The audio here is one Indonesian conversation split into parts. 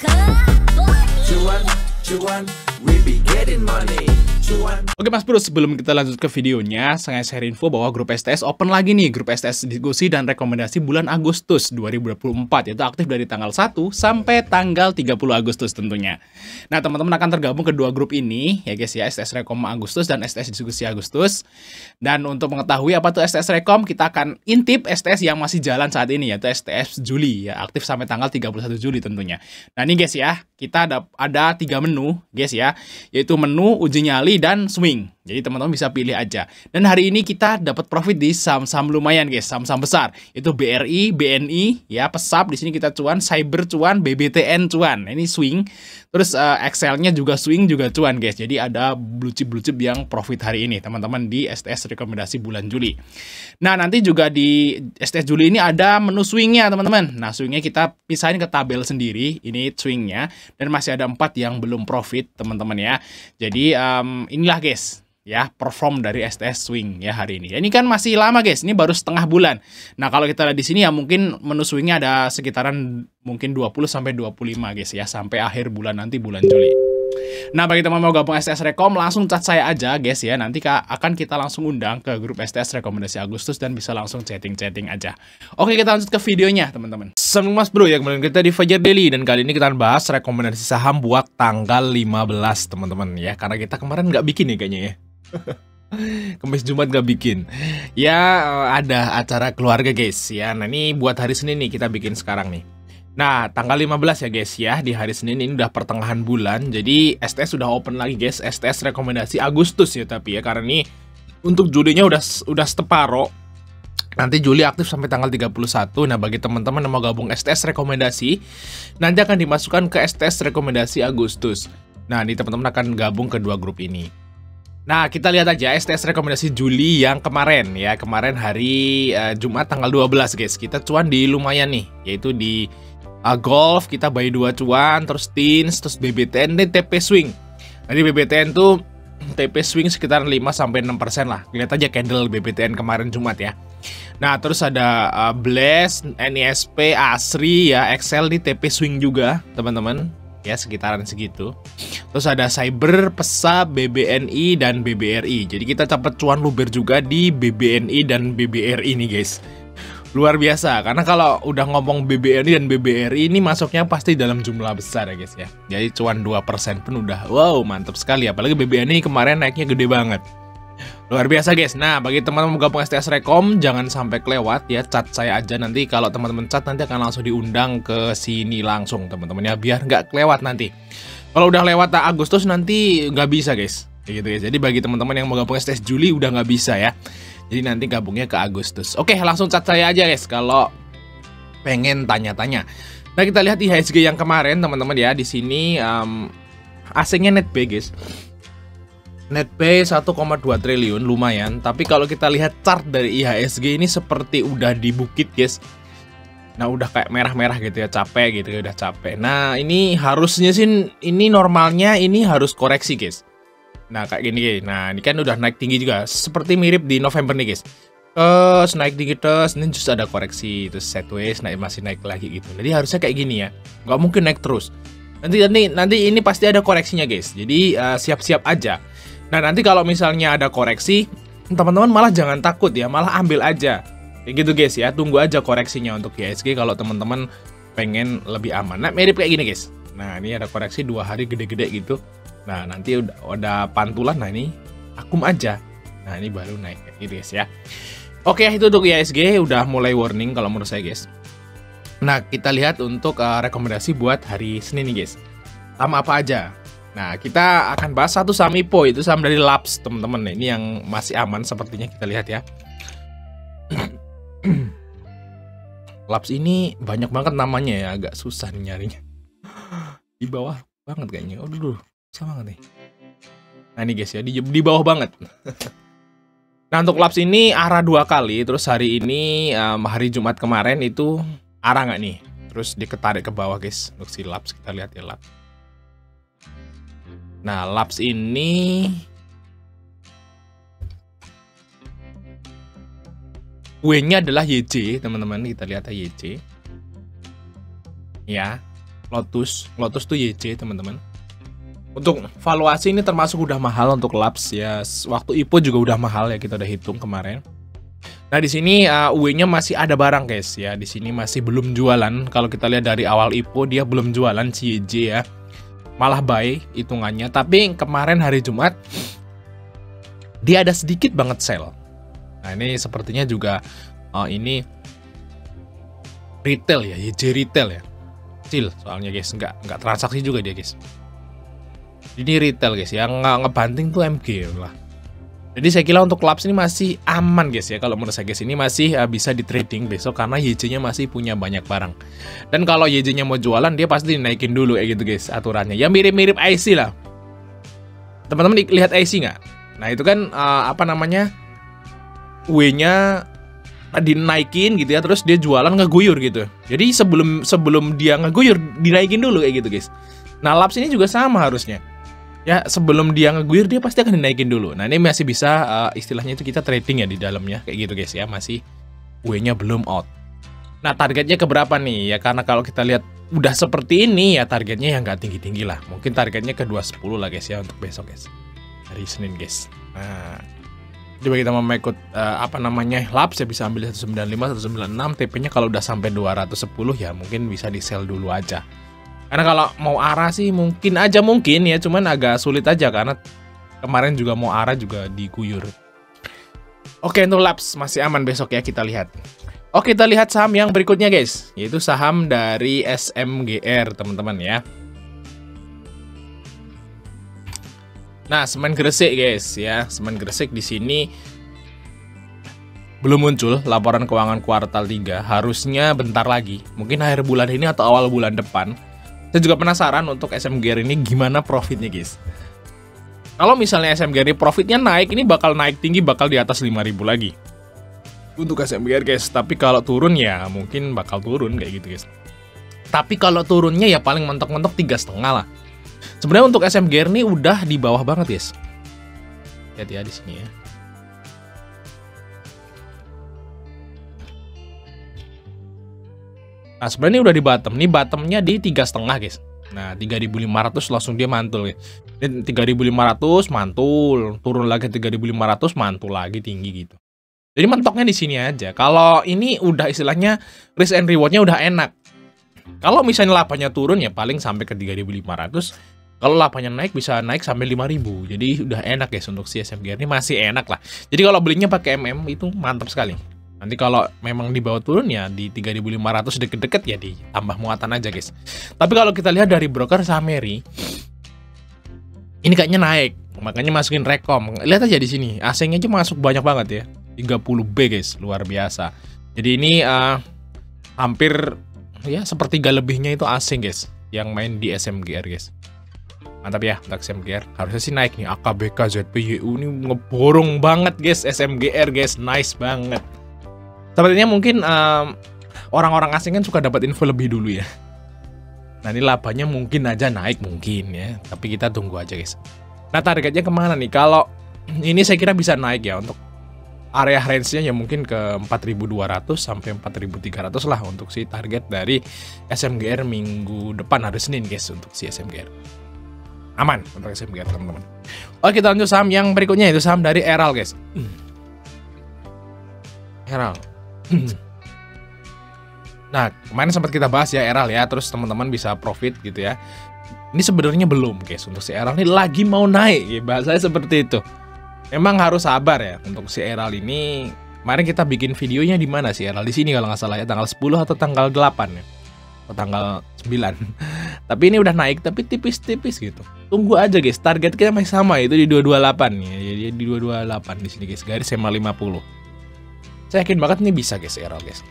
Cuan, cuan, we be getting money. Cuan. Oke Mas Bro, sebelum kita lanjut ke videonya, saya share info bahwa grup STS open lagi nih. Grup STS diskusi dan rekomendasi bulan Agustus 2024, yaitu aktif dari tanggal 1 sampai tanggal 30 Agustus tentunya. Nah teman-teman akan tergabung ke dua grup ini ya guys ya, STS Rekom Agustus dan STS Diskusi Agustus. Dan untuk mengetahui apa tuh STS Rekom, kita akan intip STS yang masih jalan saat ini, yaitu STS Juli ya, aktif sampai tanggal 31 Juli tentunya. Nah ini guys ya, kita ada 3 menu guys ya, yaitu menu, uji nyali, dan swing. Jadi teman-teman bisa pilih aja. Dan hari ini kita dapat profit di saham-saham lumayan guys, saham-saham besar. Itu BRI, BNI, ya, Pesap di sini kita cuan, Cyber cuan, BBTN cuan. Ini swing. Terus Excel-nya juga swing juga cuan guys. Jadi ada blue chip yang profit hari ini teman-teman di STS rekomendasi bulan Juli. Nah, nanti juga di STS Juli ini ada menu swingnya teman-teman. Nah, swingnya kita pisahin ke tabel sendiri. Ini swingnya. Dan masih ada 4 yang belum profit teman-teman ya. Jadi inilah guys ya perform dari STS Swing ya hari ini. Ya, ini kan masih lama guys, ini baru setengah bulan. Nah kalau kita lihat di sini ya mungkin menu swingnya ada sekitaran mungkin 20 sampai 25 guys ya, sampai akhir bulan nanti bulan Juli. Nah bagi teman mau gabung STS Rekom langsung chat saya aja guys ya, nanti akan kita langsung undang ke grup STS Rekomendasi Agustus dan bisa langsung chatting-chatting aja. Oke kita lanjut ke videonya teman-teman. Assalamualaikum Mas Bro ya, kembali kita di Fajar Daily dan kali ini kita akan bahas rekomendasi saham buat tanggal 15 teman-teman ya, karena kita kemarin nggak bikin nih kayaknya ya. Kamis Jumat gak bikin ya, ada acara keluarga guys ya. Nah ini buat hari Senin nih kita bikin sekarang nih. Nah tanggal 15 ya guys ya, di hari Senin ini udah pertengahan bulan. Jadi STS sudah open lagi guys, STS rekomendasi Agustus ya, tapi ya karena ini untuk Julinya udah seteparo. Nanti Juli aktif sampai tanggal 31. Nah bagi teman-teman yang mau gabung STS rekomendasi, nanti akan dimasukkan ke STS rekomendasi Agustus. Nah ini teman-teman akan gabung ke dua grup ini. Nah, kita lihat aja STS rekomendasi Juli yang kemarin ya. Kemarin hari Jumat tanggal 12 guys. Kita cuan di lumayan nih, yaitu di golf kita buy 2 cuan, terus teens, terus BBTN dan TP swing. Jadi BBTN tuh TP swing sekitar 5 sampai 6% lah. Lihat aja candle BBTN kemarin Jumat ya. Nah, terus ada Blast, NISP, Asri ya, Excel di TP swing juga, teman-teman. Ya sekitaran segitu. Terus ada Cyber, Pesap, BBNI, dan BBRI. Jadi kita dapat cuan luber juga di BBNI dan BBRI nih guys. Luar biasa, karena kalau udah ngomong BBNI dan BBRI ini masuknya pasti dalam jumlah besar ya guys ya. Jadi cuan 2% pun udah wow mantap sekali. Apalagi BBNI kemarin naiknya gede banget. Luar biasa guys. Nah bagi teman-teman gabung STS Rekom jangan sampai kelewat ya, chat saya aja nanti. Kalau teman-teman chat nanti akan langsung diundang ke sini langsung teman-teman ya, biar nggak kelewat nanti. Kalau udah lewat Agustus nanti nggak bisa guys, gitu guys. Jadi bagi teman-teman yang mau gabung STS Juli udah nggak bisa ya. Jadi nanti gabungnya ke Agustus. Oke langsung chat saya aja guys kalau pengen tanya-tanya. Nah kita lihat IHSG yang kemarin teman-teman ya, di sini asingnya NetB guys. NetB 1,2 triliun lumayan, tapi kalau kita lihat chart dari IHSG ini seperti udah di bukit guys. Nah udah kayak merah-merah gitu ya, capek gitu ya, udah capek. Nah ini harusnya sih, ini normalnya ini harus koreksi guys. Nah kayak gini guys. Nah ini kan udah naik tinggi juga, seperti mirip di November nih guys. Terus naik tinggi terus, ini justru ada koreksi, terus sideways naik, masih naik lagi gitu. Jadi harusnya kayak gini ya, nggak mungkin naik terus. Nanti ini pasti ada koreksinya guys. Jadi siap-siap aja. Nah nanti kalau misalnya ada koreksi, teman-teman malah jangan takut ya, malah ambil aja. Kayak gitu guys ya, tunggu aja koreksinya untuk IHSG kalau teman-teman pengen lebih aman. Nah mirip kayak gini guys. Nah ini ada koreksi 2 hari gede-gede gitu. Nah nanti udah pantulan, nah ini akum aja. Nah ini baru naik kayak gitu guys ya. Oke itu untuk IHSG udah mulai warning kalau menurut saya guys. Nah kita lihat untuk rekomendasi buat hari Senin nih guys. Sama apa aja? Nah, kita akan bahas satu saham IPO, itu saham dari Labs, teman-teman. Ini yang masih aman sepertinya, kita lihat ya. Labs ini banyak banget namanya ya, agak susah nih nyarinya. Di bawah banget kayaknya. Oh, dulu sama banget nih. Nah, ini guys ya, di bawah banget. Nah, untuk Labs ini arah 2 kali, terus hari ini hari Jumat kemarin itu arah nggak nih? Terus diketarik ke bawah guys, untuk si Labs, kita lihat ya Labs. Nah, Labs ini W-nya adalah YJ, teman-teman. Kita lihat YJ. Ya. Lotus tuh YC teman-teman. Untuk valuasi ini termasuk udah mahal untuk Labs ya. Waktu IPO juga udah mahal ya, kita udah hitung kemarin. Nah di sini UE-nya masih ada barang guys ya. Di sini masih belum jualan. Kalau kita lihat dari awal IPO dia belum jualan si YJ ya. Malah buy hitungannya. Tapi kemarin hari Jumat dia ada sedikit banget sell. Nah ini sepertinya juga ini retail ya, YJ retail ya. Kecil soalnya guys, nggak transaksi juga dia guys. Ini retail guys, yang ngebanting tuh MG lah. Jadi saya kira untuk Labs ini masih aman guys ya. Kalau menurut saya guys, ini masih bisa di trading besok karena YJ-nya masih punya banyak barang. Dan kalau YJ-nya mau jualan, dia pasti dinaikin dulu kayak gitu guys aturannya. Ya mirip-mirip IC lah. Teman-teman lihat IC nggak? Nah itu kan apa namanya, W-nya dinaikin gitu ya, terus dia jualan ngeguyur gitu. Jadi sebelum dia ngeguyur dinaikin dulu kayak gitu guys. Nah Labs ini juga sama harusnya. Ya sebelum dia ngeguyur dia pasti akan dinaikin dulu. Nah ini masih bisa istilahnya itu kita trading ya di dalamnya kayak gitu guys ya, masih W-nya belum out. Nah targetnya keberapa nih ya, karena kalau kita lihat udah seperti ini ya targetnya yang nggak tinggi-tinggi lah. Mungkin targetnya ke 210 lah guys ya untuk besok guys, hari Senin guys. Nah coba kita mau ikut apa namanya Labs ya, bisa ambil 195, 196. TP-nya kalau udah sampai 210 ya mungkin bisa di sell dulu aja. Karena kalau mau arah sih mungkin ya, cuman agak sulit aja karena kemarin juga mau arah juga diguyur. Oke, untuk Labs masih aman besok ya, kita lihat. Oke, kita lihat saham yang berikutnya guys, yaitu saham dari SMGR teman-teman ya. Nah, Semen Gresik guys ya, Semen Gresik di sini belum muncul laporan keuangan kuartal 3, harusnya bentar lagi, mungkin akhir bulan ini atau awal bulan depan. Saya juga penasaran untuk SMGR ini gimana profitnya guys. Kalau misalnya SMGR ini profitnya naik, ini bakal naik tinggi, bakal di atas 5.000 lagi untuk SMGR guys. Tapi kalau turun ya mungkin bakal turun kayak gitu guys. Tapi kalau turunnya ya paling mentok-mentok 3,5 lah. Sebenarnya untuk SMGR ini udah di bawah banget guys. Lihat ya di sini ya. Nah sebenarnya udah di bottom, nih bottomnya di 3,5 guys. Nah 3.500 langsung dia mantul ya. 3.500 mantul, turun lagi 3.500 mantul lagi tinggi gitu. Jadi mentoknya di sini aja. Kalau ini udah istilahnya risk and rewardnya udah enak. Kalau misalnya lapanya turun ya paling sampai ke 3.500. Kalau lapanya naik bisa naik sampai 5.000. Jadi udah enak guys untuk si SMGR ini, masih enak lah. Jadi kalau belinya pakai MM itu mantap sekali. Nanti kalau memang di bawah turun ya di 3.500 deket-deket ya ditambah muatan aja guys. Tapi kalau kita lihat dari broker Sameri, ini kayaknya naik, makanya masukin rekom. Lihat aja di sini, asingnya aja masuk banyak banget ya, 30B guys, luar biasa. Jadi ini hampir ya sepertiga lebihnya itu asing guys, yang main di SMGR guys. Mantap ya untuk SMGR, harusnya sih naik nih. AKBK ZPYU ini ngeborong banget guys SMGR guys, nice banget. Sepertinya mungkin orang-orang asing kan suka dapat info lebih dulu ya. Nah ini labanya mungkin aja naik mungkin ya, tapi kita tunggu aja guys. Nah targetnya kemana nih? Kalau ini saya kira bisa naik ya, untuk area range-nya ya mungkin ke 4.200 sampai 4.300 lah untuk si target dari SMGR minggu depan hari Senin guys, untuk si SMGR. Aman untuk SMGR teman-teman. Oke kita lanjut saham yang berikutnya, itu saham dari Eral guys. Eral. Nah kemarin sempat kita bahas ya Eral ya, terus teman-teman bisa profit gitu ya. Ini sebenarnya belum guys, untuk si Eral ini lagi mau naik ya, bahasanya seperti itu. Memang harus sabar ya untuk si Eral ini. Kemarin kita bikin videonya di mana sih Eral, di sini kalau nggak salah ya, tanggal 10 atau tanggal 8 ya, atau tanggal 9. Tapi ini udah naik tapi tipis-tipis gitu. Tunggu aja guys, target kita masih sama, itu di 228 ya. Jadi di 228 di sini guys, garis SMA 50. Saya yakin banget ini bisa guys Eral guys.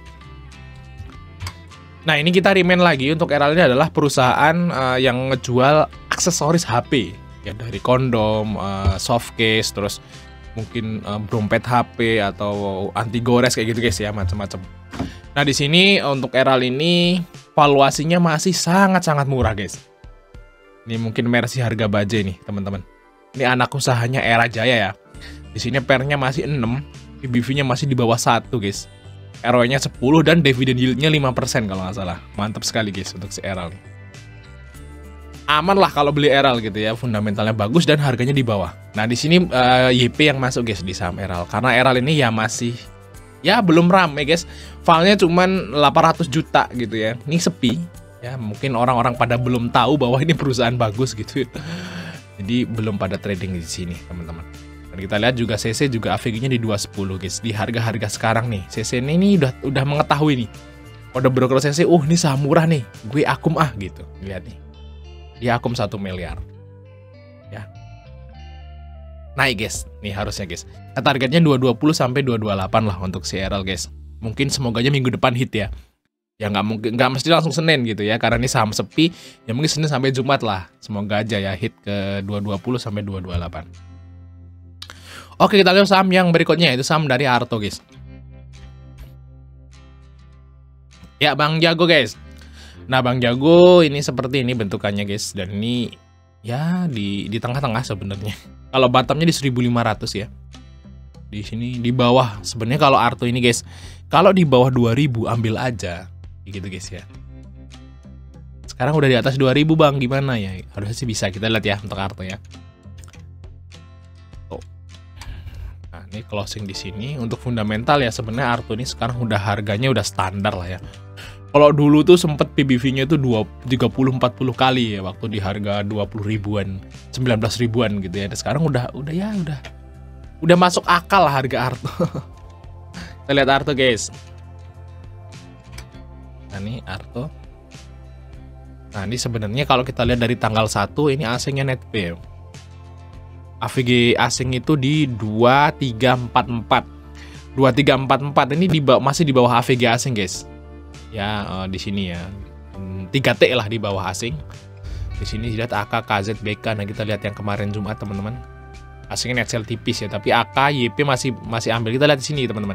Nah ini kita remind lagi, untuk Eral ini adalah perusahaan yang ngejual aksesoris HP ya, dari kondom, soft case, terus mungkin dompet HP atau anti gores kayak gitu guys ya, macam-macam. Nah di sini untuk Eral ini valuasinya masih sangat-sangat murah guys. Ini mungkin versi harga bajai nih teman-teman. Ini anak usahanya Era Jaya ya. Di sini pernya masih 6, PBV-nya masih di bawah 1 guys. ROE-nya 10 dan dividend yield-nya 5% kalau nggak salah. Mantap sekali guys untuk si Eral nih. aman lah kalau beli Eral gitu ya, fundamentalnya bagus dan harganya di bawah. Nah di sini YP yang masuk guys di saham Eral, karena Eral ini ya masih ya belum rame guys, filenya cuman 800 juta gitu ya, ini sepi ya, mungkin orang-orang pada belum tahu bahwa ini perusahaan bagus gitu, jadi belum pada trading di sini teman-teman. Dan kita lihat juga CC juga AVG-nya di 210 guys, di harga-harga sekarang nih CC ini udah mengetahui nih, udah broker CC, ini saham murah nih, gue akum gitu, lihat nih. Dia akum 1 miliar ya, naik guys nih harusnya guys. Nah, targetnya 220 sampai 228 lah untuk si Eral guys. Mungkin semoganya minggu depan hit ya nggak mesti langsung Senin gitu ya, karena ini saham sepi ya, mungkin Senin sampai Jumat lah, semoga aja ya hit ke 220 sampai 228. Oke, kita lihat saham yang berikutnya, itu saham dari Arto guys. Ya, Bang Jago guys. Nah, Bang Jago ini seperti ini bentukannya guys, dan ini ya di tengah-tengah sebenarnya. Kalau bottomnya di 1.500 ya. Di sini di bawah. Sebenarnya kalau Arto ini guys, kalau di bawah 2.000 ambil aja, gitu guys ya. Sekarang udah di atas 2.000 Bang, gimana ya? Harusnya sih bisa, kita lihat ya untuk Arto ya. Tuh. Nah, ini closing di sini untuk fundamental ya, sebenarnya Arto ini sekarang udah harganya udah standar lah ya. Kalau dulu tuh sempet PBV-nya tuh 30-40 kali ya, waktu di harga 20 ribuan, 19 ribuan gitu ya. Dan sekarang udah masuk akal lah harga Arto. Kita lihat Arto guys. Nah, ini Arto. Nah, ini sebenarnya kalau kita lihat dari tanggal 1 ini asingnya netp. AVG asing itu di 2344. 2344 ini masih di bawah AVG asing guys. Ya, di sini ya 3T lah di bawah asing. Di sini lihat AK, KZ, BK. Nah, kita lihat yang kemarin Jumat teman-teman, asingnya net sell tipis ya, tapi AK, YP masih ambil. Kita lihat di sini teman-teman,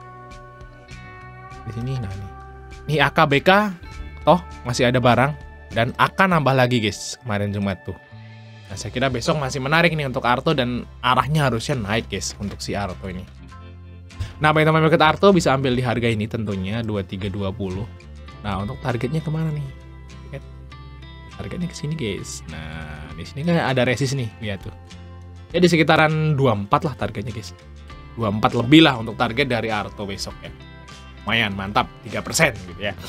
di sini. Nah, ini AK, BK toh masih ada barang, dan AK nambah lagi guys kemarin Jumat tuh. Nah, saya kira besok masih menarik nih untuk Arto, dan arahnya harusnya naik guys untuk si Arto ini. Nah, bagi teman-teman market Arto bisa ambil di harga ini tentunya 2320. Nah, untuk targetnya kemana nih? Targetnya ke sini guys. Nah, di sini kan ada resist nih, lihat tuh. Ya di sekitaran 24 lah targetnya guys. 24 lebih lah untuk target dari Arto besok ya. Lumayan, mantap, 3% gitu ya.